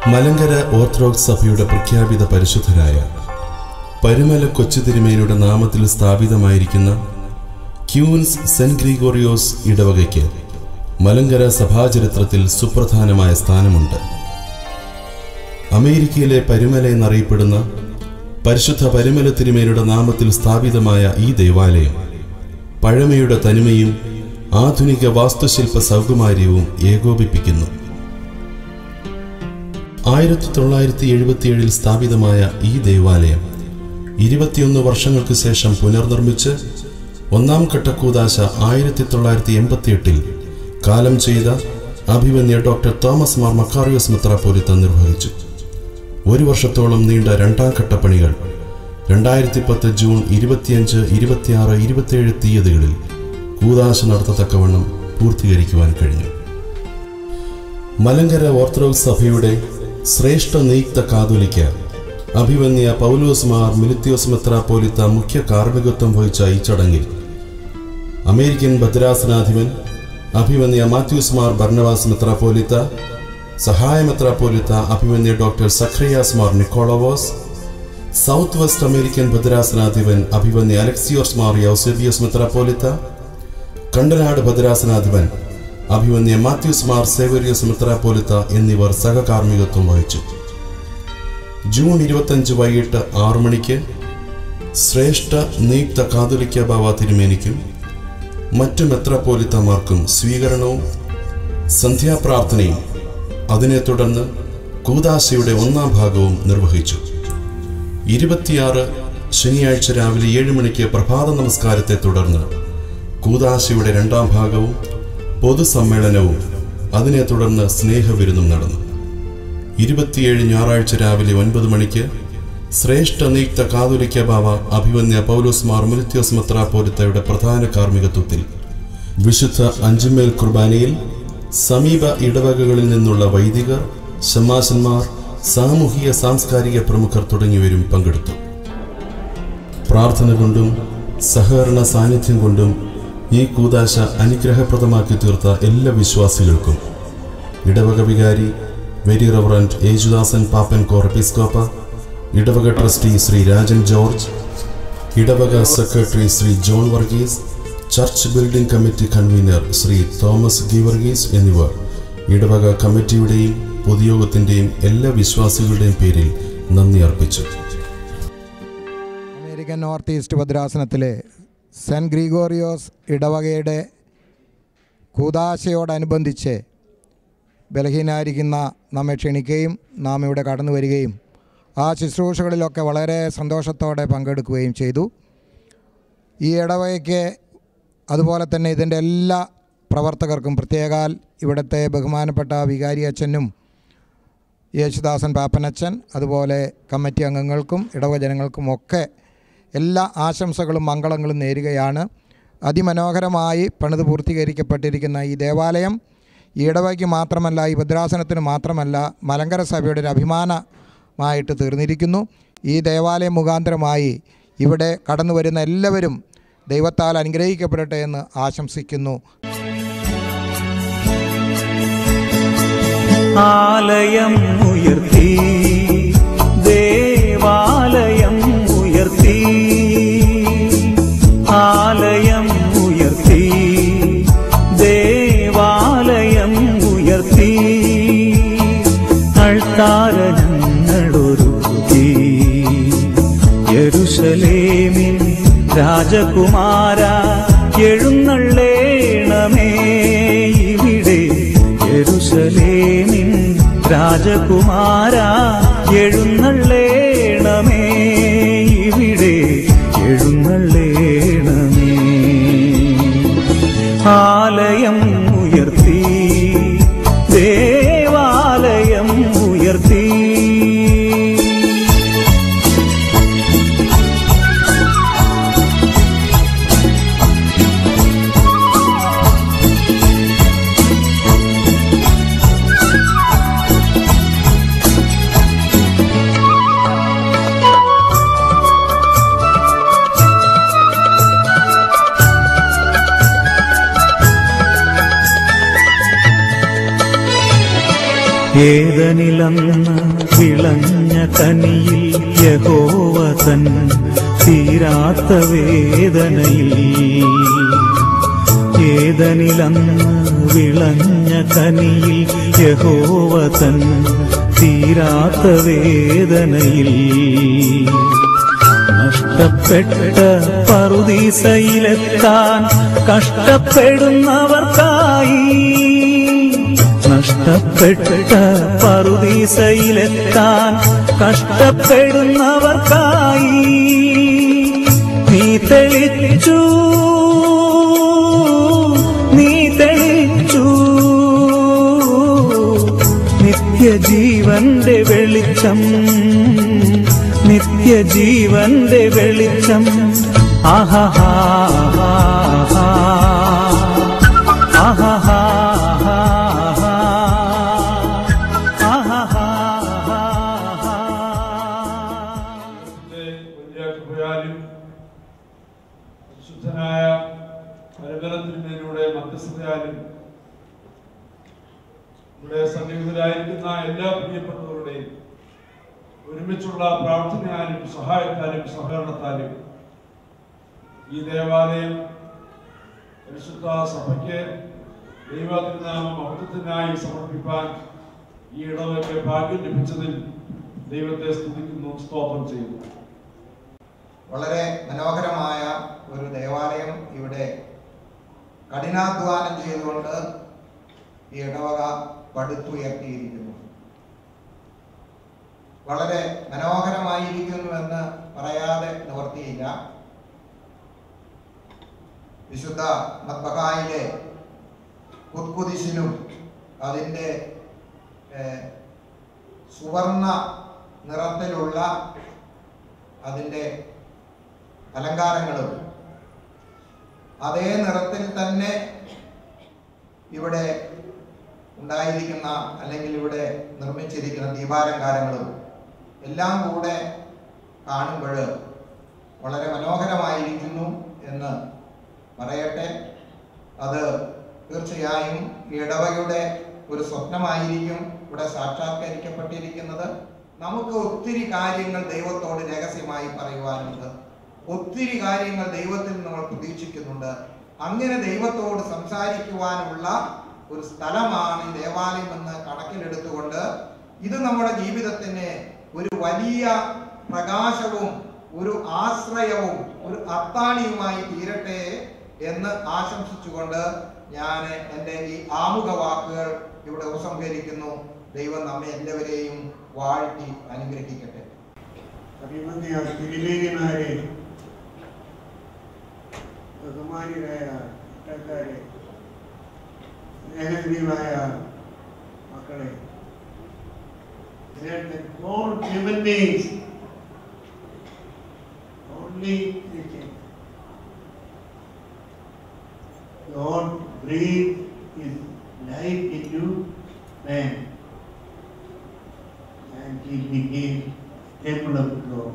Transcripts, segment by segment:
Malankara orthodox സഭയുടെ പ്രഖ്യാപിത പരിശുദ്ധരായ പരുമല കൊച്ചുതിരുമേനിയുടെ നാമത്തിൽ സ്ഥാപിതമായിരിക്കുന്ന ക്യൂൻസ് സെന്റ് ഗ്രിഗോറിയോസ് ഇടവകയ്ക്ക് മലങ്കര സഭാചരിത്രത്തിൽ സുപ്രധാനമായ സ്ഥാനമുണ്ട്. അമേരിക്കയിലെ പരുമല എന്നറിയപ്പെടുന്ന പരിശുദ്ധ പരുമല തിരുമേനിയുടെ നാമത്തിൽ സ്ഥാപിതമായ ഈ ദേവാലയം പഴമയുടെ തനിമയും ആധുനിക വാസ്തുശില്പ സൗകുമാര്യവും ഏകോപിപ്പിക്കുന്നു. 1977 സ്ഥാപിതമായ ഈ ദേവാലയം 21 വർഷങ്ങൾക്ക് ശേഷം പുനർനിർമ്മിച്ച് ഒന്നാം ഘട്ട കൂദാശ 1988 കാലം ചെയ്ത അഭിവന്യ ഡോക്ടർ തോമസ് മാർ മക്കാറിയോസ് മെത്രാപ്പോലീത്ത നിർവഹിച്ചു. ഒരു വർഷത്തോളം നീണ്ട രണ്ടാം ഘട്ട പണികൾ 2010 ജൂൺ 25, 26, 27 തീയതികളിൽ കൂദാശ നടത്തത്തക്കവണ്ണം പൂർത്തീകരിക്കുവാൻ കഴിഞ്ഞു. മലങ്കര ഓർത്തഡോക്സ് സഭയുടെ ശ്രേഷ്ഠ നിയുക്ത കാതോലിക്ക അഭിവന്യ പൗലോസ് മാർ മിലിത്തിയോസ് മെത്രാപ്പോലീത്ത മുഖ്യ കാർമ്മികത്വം വഹിച്ച ഈ ചടങ്ങിൽ അമേരിക്കൻ ഭദ്രാസനാധിപൻ അഭിവന്യ മാത്യൂസ് മാർ ബർണവാസ് മെത്രാപ്പോലീത്ത, സഹായ മെത്രാപ്പോലീത്ത അഭിവന്യ doctor Zacharias Mar Nicholovos, south west American ഭദ്രാസനാധിപൻ അഭിവന്യ അലക്സിയോസ് മാർ യൗസേബിയോസ് മെത്രാപ്പോലീത്ത, കണ്ടനാട് ഭദ്രാസനാധിപൻ അഭിവന്യ മാത്യൂസ് മാർ സേവരിയോസ് മെത്രാപ്പോലീത്ത എന്നിവർ സഹകാർമ്മികത്വം വഹിച്ചു. ജൂൺ 25 വൈകിട്ട് 6 മണിക്ക് ശ്രേഷ്ഠ നിയുക്ത കാതോലിക്ക ബാവ തിരുമേനിക്കും മറ്റു മെത്രാപ്പോലീത്തമാർക്കും സ്വീകരണവും സന്ധ്യാപ്രാർത്ഥനയും അതിനെ തുടർന്ന് കൂദാശയുടെ ഒന്നാം ഭാഗവും നിർവഹിച്ചു. 26 ശനിയാഴ്ച രാവിലെ 7 മണിക്ക് പ്രഭാത നമസ്കാരത്തെ തുടർന്ന് കൂദാശയുടെ രണ്ടാം ഭാഗവും പൊതുസമ്മേളനവും അതിനെ തുടർന്ന് സ്നേഹവിരുന്നും നടന്നു. 27 ഞായറാഴ്ച രാവിലെ 9 മണിക്ക് ശ്രേഷ്ഠ നിയുക്ത കാതോലിക്ക ബാവ അഭിവന്യ പൗലോസ് മാർ മിലിത്തിയോസ് മെത്രാപ്പോലീത്തയുടെ പ്രധാന കാർമ്മികത്വത്തിൽ വിശുദ്ധ അഞ്ചുമേൽ കുർബാനയിൽ സമീപ ഇടവകകളിൽ നിന്നുള്ള വൈദികർ, ശമാശന്മാർ, സാമൂഹിക സാംസ്കാരിക പ്രമുഖർ തുടങ്ങിയവരും പങ്കെടുത്തു. പ്രാർത്ഥന കൊണ്ടും സഹകരണ സാന്നിധ്യം കൊണ്ടും ഈ കൂദാശ അനുഗ്രഹപ്രദമാക്കി തീർത്ത എല്ലാ വിശ്വാസികൾക്കും ഇടവക വികാരി വെരി റവറന്റ് യേശുദാസൻ പാപ്പൻ കോർ എപ്പിസ്കോപ്പ, ഇടവക ട്രസ്റ്റി ശ്രീ രാജൻ ജോർജ്, ഇടവക secretary Shri John Varghese, church building committee convener Shri Thomas Geevarghese എന്നിവർ ഇടവക കമ്മിറ്റിയുടെയും പൊതുയോഗത്തിൻ്റെയും എല്ലാ വിശ്വാസികളുടെയും പേരിൽ നന്ദി അർപ്പിച്ചു. അമേരിക്കൻ നോർത്ത് ഈസ്റ്റ് ഭദ്രാസനത്തിലെ സെൻറ്റ് ഗ്രിഗോറിയോസ് ഇടവകയുടെ കൂദാശയോടനുബന്ധിച്ച് ബലഹീനായിരിക്കുന്ന നമ്മെ ക്ഷണിക്കുകയും നാം ഇവിടെ കടന്നു വരികയും ആ ശുശ്രൂഷകളിലൊക്കെ വളരെ സന്തോഷത്തോടെ പങ്കെടുക്കുകയും ചെയ്തു. ഈ ഇടവകയ്ക്ക് അതുപോലെ തന്നെ ഇതിൻ്റെ എല്ലാ പ്രവർത്തകർക്കും, പ്രത്യേകാൽ ഇവിടുത്തെ ബഹുമാനപ്പെട്ട വികാരി അച്ഛനും യേശുദാസൻ പാപ്പനച്ഛൻ, അതുപോലെ കമ്മിറ്റി അംഗങ്ങൾക്കും ഇടവക ജനങ്ങൾക്കുമൊക്കെ എല്ലാ ആശംസകളും മംഗളങ്ങളും നേരുകയാണ്. അതിമനോഹരമായി പണിത് പൂർത്തീകരിക്കപ്പെട്ടിരിക്കുന്ന ഈ ദേവാലയം ഈ ഇടവകയ്ക്ക് മാത്രമല്ല, ഈ ഭദ്രാസനത്തിന് മാത്രമല്ല, മലങ്കര സഭയുടെ ഒരു അഭിമാനമായിട്ട് തീർന്നിരിക്കുന്നു. ഈ ദേവാലയം മുഖാന്തരമായി ഇവിടെ കടന്നു വരുന്ന എല്ലാവരും ദൈവത്താൽ അനുഗ്രഹിക്കപ്പെടട്ടെ എന്ന് ആശംസിക്കുന്നു. ആലയം ഉയർത്തി, ദേവാലയം ഉയർത്തി, ആലയം ഉയർത്തി, ദേവാലയം ഉയർത്തി, അൾത്താരങ്ങളൊരുക്കി, യെരൂശലേമിൻ രാജകുമാര എഴുന്നള്ളേണമേ ഇവിടെ, യെരൂശലേമിൻ രാജകുമാര എഴുന്നള്ളേണമേ ഇവിടെ, എഴുന്നള്ളേണമേ. ആലയം ഉയർത്തി, ദേവാലയം ഉയർത്തി. ഏതനിലന്ന് വിളഞ്ഞ കനിയിൽ യഹോവ തൻ തീരാത്ത വേദനയിൽ. ഏതനിലന്ന് വിളഞ്ഞ കനിയിൽ യഹോവ തൻ തീരാത്ത വേദനയിൽ. നഷ്ടപ്പെട്ട പറുദീസയിലെത്താൻ കഷ്ടപ്പെടുന്നവർക്കായി, നഷ്ടപ്പെട്ട പറുദീസയിലെത്താൻ കഷ്ടപ്പെടുന്നവർക്കായി നീ തെളിച്ചു, നീ തെളിച്ചു നിത്യജീവന്റെ വെളിച്ചം, നിത്യജീവന്റെ വെളിച്ചം. ആഹാഹാ ആഹാഹാ ശുദ്ധനായ പരബലത്തിലൂടെ മധ്യസ്ഥതയാലും ഇവിടെ സന്നിഹിതരായിരിക്കുന്ന എല്ലാ പ്രിയപ്പെട്ടവരുടെയും ഒരുമിച്ചുള്ള പ്രാർത്ഥനയാലും സഹായത്താലും സഹകരണത്താലും ഈ ദേവാലയം പരിശുദ്ധ സഭയ്ക്ക് ദൈവതിരുനാമ മഹത്വത്തിനായി സമർപ്പിക്കാൻ ഈ ഇടവയ്ക്ക് ഭാഗ്യം ലഭിച്ചതിൽ ദൈവത്തെ സ്തുതിക്കുന്നു, സ്തോത്രം ചെയ്യുന്നു. വളരെ മനോഹരമായ ഒരു ദേവാലയം ഇവിടെ കഠിനാധ്വാനം ചെയ്തുകൊണ്ട് ഈ ഇടവക പടുത്തുയർത്തിയിരിക്കുന്നു. വളരെ മനോഹരമായിരിക്കുന്നുവെന്ന് പറയാതെ നിവർത്തിയില്ല. വിശുദ്ധ മദ്ബഹായിലെ കുദ്കുദിസിനും അതിൻ്റെ സുവർണ നിറത്തിലുള്ള അതിൻ്റെ അലങ്കാരങ്ങളും അതേ നിറത്തിൽ തന്നെ ഇവിടെ ഉണ്ടായിരിക്കുന്ന അല്ലെങ്കിൽ ഇവിടെ നിർമ്മിച്ചിരിക്കുന്ന ദീപാലങ്കാരങ്ങളും എല്ലാം കൂടെ കാണുമ്പോൾ വളരെ മനോഹരമായിരിക്കുന്നു എന്ന് പറയട്ടെ. അത് തീർച്ചയായും ഇടവകയുടെ ഒരു സ്വപ്നമായിരിക്കും ഇവിടെ സാക്ഷാത്കരിക്കപ്പെട്ടിരിക്കുന്നത്. നമുക്ക് ഒത്തിരി കാര്യങ്ങൾ ദൈവത്തോട് രഹസ്യമായി പറയുവാനുണ്ട്, ഒത്തിരി കാര്യങ്ങൾ ദൈവത്തിൽ നമ്മൾ പ്രതീക്ഷിക്കുന്നുണ്ട്. അങ്ങനെ ദൈവത്തോട് സംസാരിക്കുവാനുള്ള ഒരു സ്ഥലമാണ് ഈ ദേവാലയം എന്ന് കണക്കിലെടുത്തുകൊണ്ട് ഇത് നമ്മുടെ ജീവിതത്തിന് ഒരു വലിയ പ്രകാശവും ഒരു ആശ്രയവും ഒരു അത്താണിയുമായി തീരട്ടെ എന്ന് ആശംസിച്ചുകൊണ്ട് ഞാൻ എൻ്റെ ഈ ആമുഖ വാക്കുകൾ ഇവിടെ ഉപസംഹരിക്കുന്നു. ദൈവം നമ്മെ എല്ലാവരെയും വാഴ്ത്തി അനുഗ്രഹിക്കട്ടെ. തിരുമേനിമാരെ, ബഹുമാനിയായ പട്ടക്കാരെ, സ്നേഹനീയമായ മക്കളെ, all human beings only teaching. God breathed His life into man, and he became temple of God.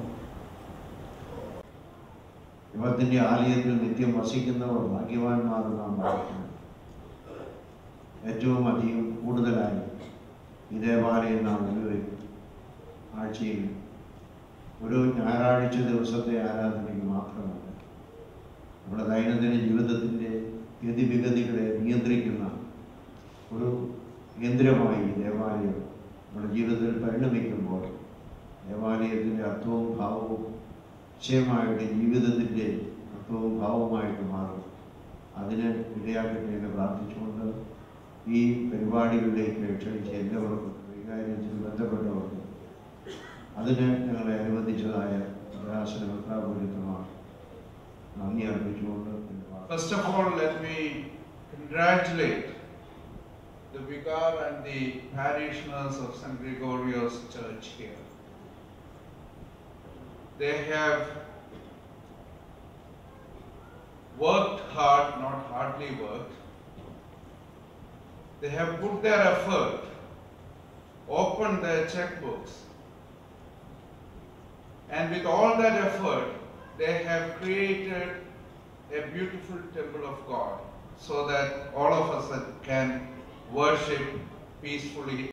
ദൈവത്തിന്റെ ആലയത്തിൽ നിത്യം വസിക്കുന്നവർ ഭാഗ്യവാന്മാർ നാം വായിക്കുന്നു. ഏറ്റവും അധികം കൂടുതലായി ഈ ദേവാലയം നാം അനുഭവിക്കും. ആഴ്ചയിൽ ഒരു ഞായറാഴ്ച ദിവസത്തെ ആരാധനയ്ക്ക് മാത്രമല്ല, നമ്മുടെ ദൈനംദിന ജീവിതത്തിൻ്റെ ഗതിവിഗതികളെ നിയന്ത്രിക്കുന്ന ഒരു കേന്ദ്രമായി ഈ ദേവാലയം നമ്മുടെ ജീവിതത്തിൽ പരിണമിക്കുമ്പോൾ ദേവാലയത്തിൻ്റെ അർത്ഥവും ഭാവവും നിശ്ചയമായിട്ട് ജീവിതത്തിൻ്റെ അർത്ഥവും ഭാവവുമായിട്ട് മാറും. അതിന് ഇടയാക്കട്ടെ എന്ന് പ്രാർത്ഥിച്ചുകൊണ്ട് ഈ പരിപാടികളിലേക്ക് ക്ഷണിച്ച എല്ലാവർക്കും കൈകാര്യത്തിൽ ബന്ധപ്പെട്ടവർക്ക് അതിന് ഞങ്ങളെ അനുവദിച്ചതായ പ്രകാശന മെത്രാപൊലീത്തമാർ നന്ദി അർപ്പിച്ചുകൊണ്ട്. First of all, let me congratulate the vicar and the parishioners of St. Gregorios Church here. They have worked hard, not hardly worked. They have put their effort, opened their checkbooks, and with all that effort, they have created a beautiful temple of God so that all of us can worship peacefully